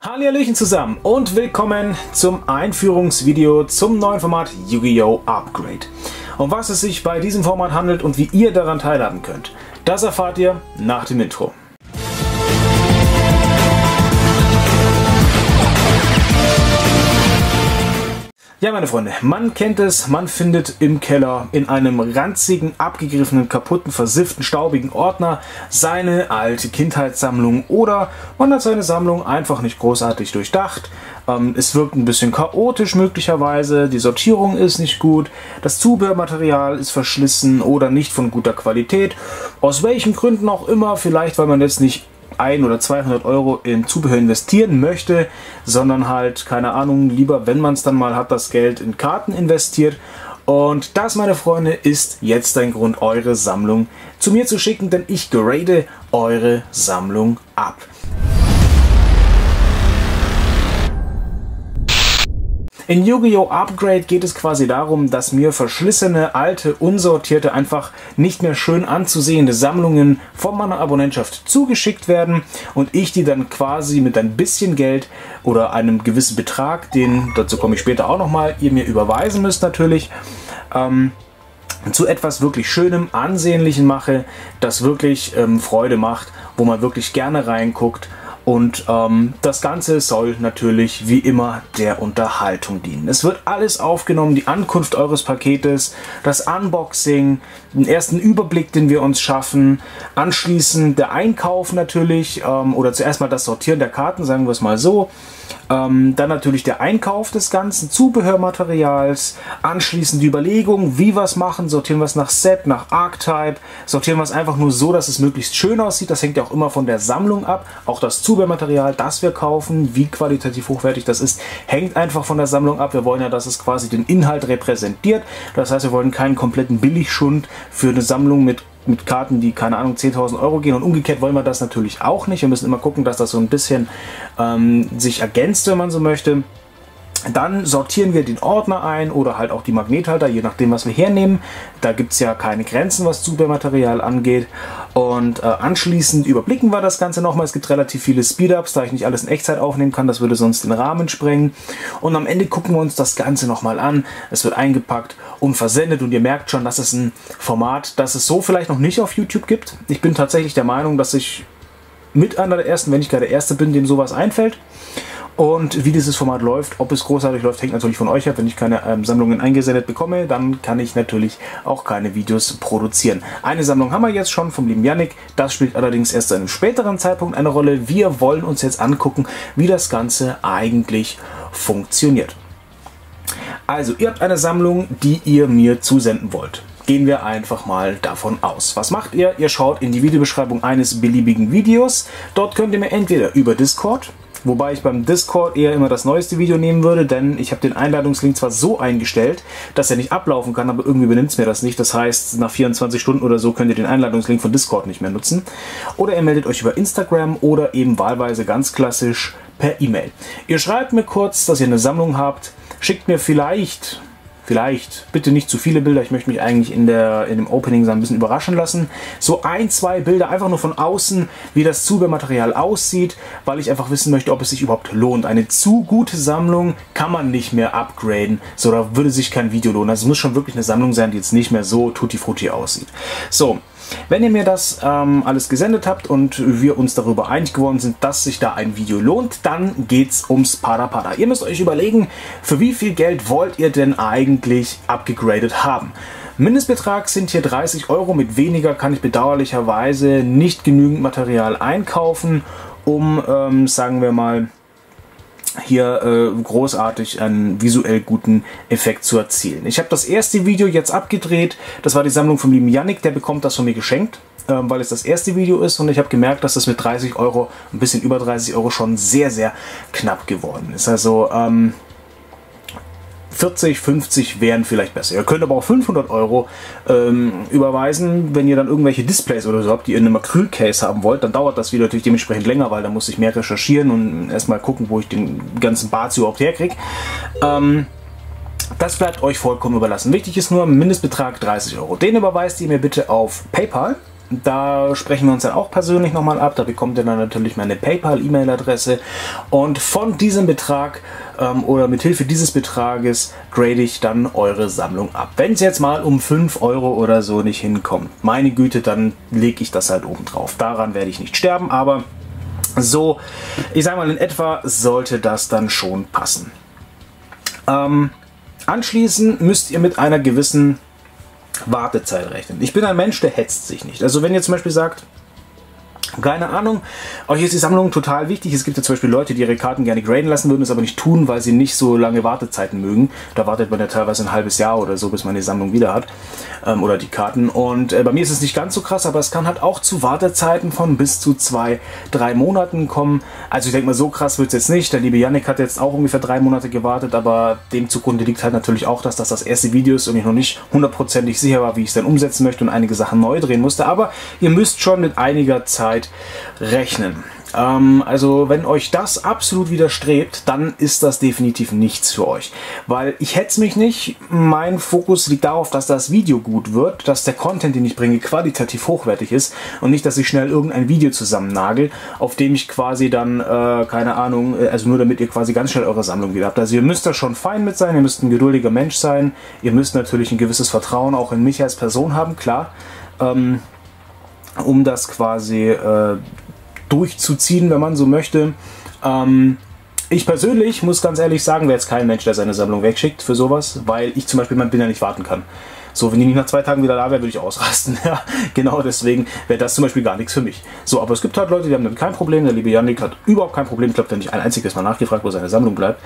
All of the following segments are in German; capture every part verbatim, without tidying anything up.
Hallihallöchen zusammen und willkommen zum Einführungsvideo zum neuen Format Yu-Gi-Oh! Upgrade. Um was es sich bei diesem Format handelt und wie ihr daran teilhaben könnt, das erfahrt ihr nach dem Intro. Ja, meine Freunde, man kennt es, man findet im Keller in einem ranzigen, abgegriffenen, kaputten, versifften, staubigen Ordner seine alte Kindheitssammlung oder man hat seine Sammlung einfach nicht großartig durchdacht. Ähm, es wirkt ein bisschen chaotisch möglicherweise, die Sortierung ist nicht gut, das Zubehörmaterial ist verschlissen oder nicht von guter Qualität. Aus welchen Gründen auch immer, vielleicht weil man jetzt nicht ein oder zweihundert Euro in Zubehör investieren möchte, sondern halt, keine Ahnung, lieber, wenn man es dann mal hat, das Geld in Karten investiert. Und das, meine Freunde, ist jetzt ein Grund, eure Sammlung zu mir zu schicken, denn ich grade eure Sammlung ab. In Yu-Gi-Oh! Upgrade geht es quasi darum, dass mir verschlissene, alte, unsortierte, einfach nicht mehr schön anzusehende Sammlungen von meiner Abonnentschaft zugeschickt werden und ich die dann quasi mit ein bisschen Geld oder einem gewissen Betrag, den, dazu komme ich später auch nochmal, ihr mir überweisen müsst natürlich, ähm, zu etwas wirklich Schönem, Ansehnlichem mache, das wirklich ähm, Freude macht, wo man wirklich gerne reinguckt. Und ähm, das Ganze soll natürlich wie immer der Unterhaltung dienen. Es wird alles aufgenommen, die Ankunft eures Paketes, das Unboxing, den ersten Überblick, den wir uns schaffen, anschließend der Einkauf natürlich ähm, oder zuerst mal das Sortieren der Karten, sagen wir es mal so. Ähm, dann natürlich der Einkauf des ganzen Zubehörmaterials, anschließend die Überlegung, wie wir es machen, sortieren wir es nach Set, nach Archetype, sortieren wir es einfach nur so, dass es möglichst schön aussieht, das hängt ja auch immer von der Sammlung ab, auch das Zubehörmaterial, das wir kaufen, wie qualitativ hochwertig das ist, hängt einfach von der Sammlung ab, wir wollen ja, dass es quasi den Inhalt repräsentiert, das heißt, wir wollen keinen kompletten Billigschund für eine Sammlung mit mit Karten, die, keine Ahnung, zehntausend Euro gehen und umgekehrt wollen wir das natürlich auch nicht. Wir müssen immer gucken, dass das so ein bisschen ähm, sich ergänzt, wenn man so möchte. Dann sortieren wir den Ordner ein oder halt auch die Magnethalter, je nachdem, was wir hernehmen. Da gibt es ja keine Grenzen, was Zubehörmaterial angeht. Und äh, anschließend überblicken wir das Ganze nochmal. Es gibt relativ viele Speed-Ups, da ich nicht alles in Echtzeit aufnehmen kann. Das würde sonst den Rahmen sprengen. Und am Ende gucken wir uns das Ganze nochmal an. Es wird eingepackt und versendet. Und ihr merkt schon, das ist ein Format, das es so vielleicht noch nicht auf YouTube gibt. Ich bin tatsächlich der Meinung, dass ich mit einer der Ersten, wenn ich gar der Erste bin, dem sowas einfällt. Und wie dieses Format läuft, ob es großartig läuft, hängt natürlich von euch ab. Wenn ich keine ähm, Sammlungen eingesendet bekomme, dann kann ich natürlich auch keine Videos produzieren. Eine Sammlung haben wir jetzt schon vom lieben Yannick. Das spielt allerdings erst zu einem späteren Zeitpunkt eine Rolle. Wir wollen uns jetzt angucken, wie das Ganze eigentlich funktioniert. Also, ihr habt eine Sammlung, die ihr mir zusenden wollt. Gehen wir einfach mal davon aus. Was macht ihr? Ihr schaut in die Videobeschreibung eines beliebigen Videos. Dort könnt ihr mir entweder über Discord, wobei ich beim Discord eher immer das neueste Video nehmen würde, denn ich habe den Einladungslink zwar so eingestellt, dass er nicht ablaufen kann, aber irgendwie übernimmt es mir das nicht. Das heißt, nach vierundzwanzig Stunden oder so könnt ihr den Einladungslink von Discord nicht mehr nutzen. Oder ihr meldet euch über Instagram oder eben wahlweise ganz klassisch per E-Mail. Ihr schreibt mir kurz, dass ihr eine Sammlung habt, schickt mir vielleicht... Vielleicht, bitte nicht zu viele Bilder, ich möchte mich eigentlich in, der, in dem Opening so ein bisschen überraschen lassen. So ein, zwei Bilder, einfach nur von außen, wie das Zubehörmaterial aussieht, weil ich einfach wissen möchte, ob es sich überhaupt lohnt. Eine zu gute Sammlung kann man nicht mehr upgraden, so da würde sich kein Video lohnen. Also es muss schon wirklich eine Sammlung sein, die jetzt nicht mehr so tutti-frutti aussieht. So. Wenn ihr mir das ähm, alles gesendet habt und wir uns darüber einig geworden sind, dass sich da ein Video lohnt, dann geht's ums Pada-Pada. Ihr müsst euch überlegen, für wie viel Geld wollt ihr denn eigentlich abgegradet haben? Mindestbetrag sind hier dreißig Euro, mit weniger kann ich bedauerlicherweise nicht genügend Material einkaufen, um, ähm, sagen wir mal, hier äh, großartig einen visuell guten Effekt zu erzielen. Ich habe das erste Video jetzt abgedreht, das war die Sammlung vom lieben Yannick, der bekommt das von mir geschenkt, äh, weil es das erste Video ist und ich habe gemerkt, dass das mit dreißig Euro, ein bisschen über dreißig Euro schon sehr, sehr knapp geworden ist. Also ähm, vierzig, fünfzig wären vielleicht besser. Ihr könnt aber auch fünfhundert Euro ähm, überweisen, wenn ihr dann irgendwelche Displays oder so habt, die ihr in einem Acryl-Case haben wollt, dann dauert das Video natürlich dementsprechend länger, weil da muss ich mehr recherchieren und erstmal gucken, wo ich den ganzen Bart überhaupt herkriege. Ähm, das bleibt euch vollkommen überlassen. Wichtig ist nur Mindestbetrag dreißig Euro. Den überweist ihr mir bitte auf PayPal. Da sprechen wir uns dann auch persönlich nochmal ab. Da bekommt ihr dann natürlich meine PayPal-E-Mail-Adresse. Und von diesem Betrag ähm, oder mit Hilfe dieses Betrages grade ich dann eure Sammlung ab. Wenn es jetzt mal um fünf Euro oder so nicht hinkommt, meine Güte, dann lege ich das halt oben drauf. Daran werde ich nicht sterben, aber so, ich sage mal, in etwa sollte das dann schon passen. Ähm, anschließend müsst ihr mit einer gewissen Wartezeit rechnen. Ich bin ein Mensch, der hetzt sich nicht. Also wenn ihr zum Beispiel sagt, keine Ahnung, euch ist die Sammlung total wichtig. Es gibt ja zum Beispiel Leute, die ihre Karten gerne graden lassen würden, es aber nicht tun, weil sie nicht so lange Wartezeiten mögen. Da wartet man ja teilweise ein halbes Jahr oder so, bis man die Sammlung wieder hat. Ähm, oder die Karten. Und äh, bei mir ist es nicht ganz so krass, aber es kann halt auch zu Wartezeiten von bis zu zwei, drei Monaten kommen. Also ich denke mal, so krass wird es jetzt nicht. Der liebe Yannick hat jetzt auch ungefähr drei Monate gewartet, aber dem zugrunde liegt halt natürlich auch, dass das das erste Video ist und ich noch nicht hundertprozentig sicher war, wie ich es dann umsetzen möchte und einige Sachen neu drehen musste. Aber ihr müsst schon mit einiger Zeit rechnen. Ähm, also wenn euch das absolut widerstrebt, dann ist das definitiv nichts für euch. Weil ich hetze mich nicht. Mein Fokus liegt darauf, dass das Video gut wird, dass der Content, den ich bringe, qualitativ hochwertig ist und nicht, dass ich schnell irgendein Video zusammennagel, auf dem ich quasi dann, äh, keine Ahnung, also nur damit ihr quasi ganz schnell eure Sammlung wieder habt. Also ihr müsst da schon fein mit sein, ihr müsst ein geduldiger Mensch sein, ihr müsst natürlich ein gewisses Vertrauen auch in mich als Person haben, klar. Ähm, um das quasi äh, durchzuziehen, wenn man so möchte. Ähm, ich persönlich muss ganz ehrlich sagen, wäre jetzt kein Mensch, der seine Sammlung wegschickt für sowas, weil ich zum Beispiel mein Binder nicht warten kann. So, wenn die nicht nach zwei Tagen wieder da wäre, würde ich ausrasten. Ja, genau deswegen wäre das zum Beispiel gar nichts für mich. So, aber es gibt halt Leute, die haben damit kein Problem. Der liebe Yannick hat überhaupt kein Problem. Ich glaube, der hat nicht ein einziges Mal nachgefragt, wo seine Sammlung bleibt.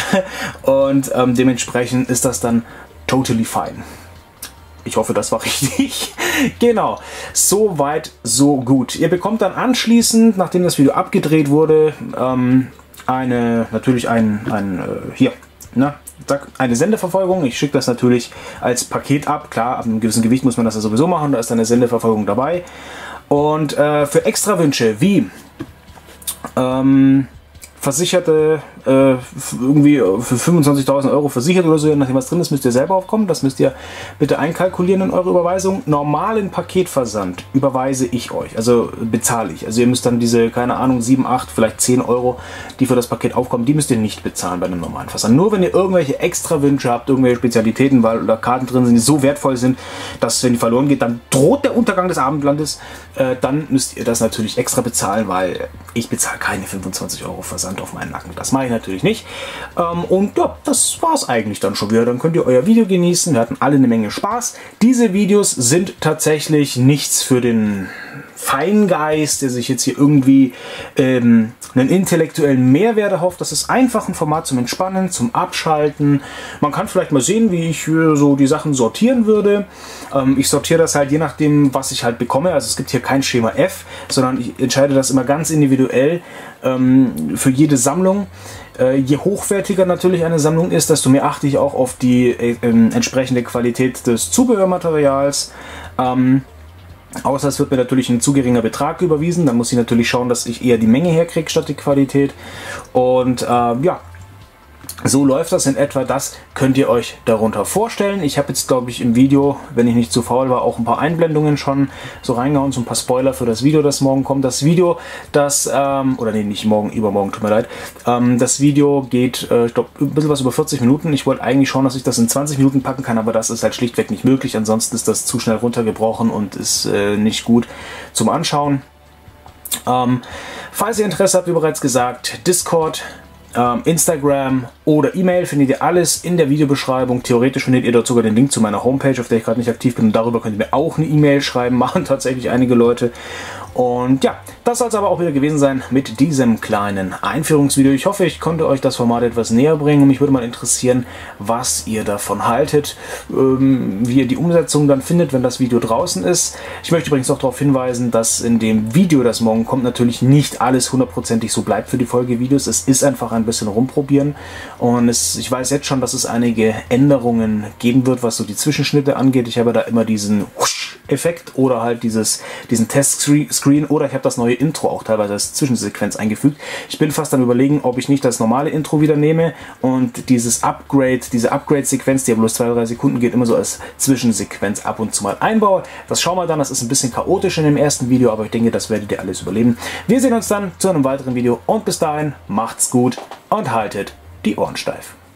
Und ähm, dementsprechend ist das dann totally fine. Ich hoffe, das war richtig. Genau, so weit, so gut. Ihr bekommt dann anschließend, nachdem das Video abgedreht wurde, ähm, eine, natürlich ein, ein äh, hier, na, eine Sendeverfolgung. Ich schicke das natürlich als Paket ab. Klar, ab einem gewissen Gewicht muss man das ja sowieso machen. Da ist eine Sendeverfolgung dabei. Und äh, für extra Wünsche wie ähm, Versicherte, äh, irgendwie für fünfundzwanzigtausend Euro versichert oder so, je nachdem was drin ist, müsst ihr selber aufkommen. Das müsst ihr bitte einkalkulieren in eure Überweisung. Normalen Paketversand überweise ich euch, also bezahle ich. Also ihr müsst dann diese, keine Ahnung, sieben, acht, vielleicht zehn Euro, die für das Paket aufkommen, die müsst ihr nicht bezahlen bei einem normalen Versand. Nur wenn ihr irgendwelche extra Wünsche habt, irgendwelche Spezialitäten, weil da Karten drin sind, die so wertvoll sind, dass wenn die verloren geht, dann droht der Untergang des Abendlandes, äh, dann müsst ihr das natürlich extra bezahlen, weil ich bezahle keine fünfundzwanzig Euro Versand auf meinen Nacken. Das mache ich natürlich nicht. Ähm, und ja, das war es eigentlich dann schon wieder. Dann könnt ihr euer Video genießen. Wir hatten alle eine Menge Spaß. Diese Videos sind tatsächlich nichts für den Feingeist, der sich jetzt hier irgendwie ähm, einen intellektuellen Mehrwert erhofft. Das ist einfach ein Format zum Entspannen, zum Abschalten. Man kann vielleicht mal sehen, wie ich äh, so die Sachen sortieren würde. Ähm, ich sortiere das halt je nachdem, was ich halt bekomme. Also es gibt hier kein Schema F, sondern ich entscheide das immer ganz individuell ähm, für jede Sammlung. Äh, je hochwertiger natürlich eine Sammlung ist, desto mehr achte ich auch auf die äh, äh, entsprechende Qualität des Zubehörmaterials. Ähm, Außer es wird mir natürlich ein zu geringer Betrag überwiesen, dann muss ich natürlich schauen, dass ich eher die Menge herkriege statt die Qualität. Und äh, ja, so läuft das in etwa. Das könnt ihr euch darunter vorstellen. Ich habe jetzt, glaube ich, im Video, wenn ich nicht zu faul war, auch ein paar Einblendungen schon so reingehauen, so ein paar Spoiler für das Video, das morgen kommt. Das Video, das, ähm, oder nee, nicht morgen, übermorgen, tut mir leid. Ähm, das Video geht, äh, ich glaube, ein bisschen was über vierzig Minuten. Ich wollte eigentlich schauen, dass ich das in zwanzig Minuten packen kann, aber das ist halt schlichtweg nicht möglich. Ansonsten ist das zu schnell runtergebrochen und ist äh, nicht gut zum Anschauen. Ähm, falls ihr Interesse habt, wie bereits gesagt, Discord, Instagram oder E-Mail findet ihr alles in der Videobeschreibung. Theoretisch findet ihr dort sogar den Link zu meiner Homepage, auf der ich gerade nicht aktiv bin. Und darüber könnt ihr mir auch eine E-Mail schreiben, machen tatsächlich einige Leute. Und ja, das soll es aber auch wieder gewesen sein mit diesem kleinen Einführungsvideo. Ich hoffe, ich konnte euch das Format etwas näher bringen. Und mich würde mal interessieren, was ihr davon haltet, ähm, wie ihr die Umsetzung dann findet, wenn das Video draußen ist. Ich möchte übrigens auch darauf hinweisen, dass in dem Video, das morgen kommt, natürlich nicht alles hundertprozentig so bleibt für die Folgevideos. Es ist einfach ein bisschen rumprobieren. Und es, ich weiß jetzt schon, dass es einige Änderungen geben wird, was so die Zwischenschnitte angeht. Ich habe da immer diesen Effekt oder halt dieses, diesen Testscreen Screen oder ich habe das neue Intro auch teilweise als Zwischensequenz eingefügt. Ich bin fast am Überlegen, ob ich nicht das normale Intro wieder nehme und dieses Upgrade, diese Upgrade-Sequenz, die ja bloß zwei, drei Sekunden geht, immer so als Zwischensequenz ab und zu mal einbaue. Das schauen wir dann, das ist ein bisschen chaotisch in dem ersten Video, aber ich denke, das werdet ihr alles überleben. Wir sehen uns dann zu einem weiteren Video und bis dahin macht's gut und haltet die Ohren steif.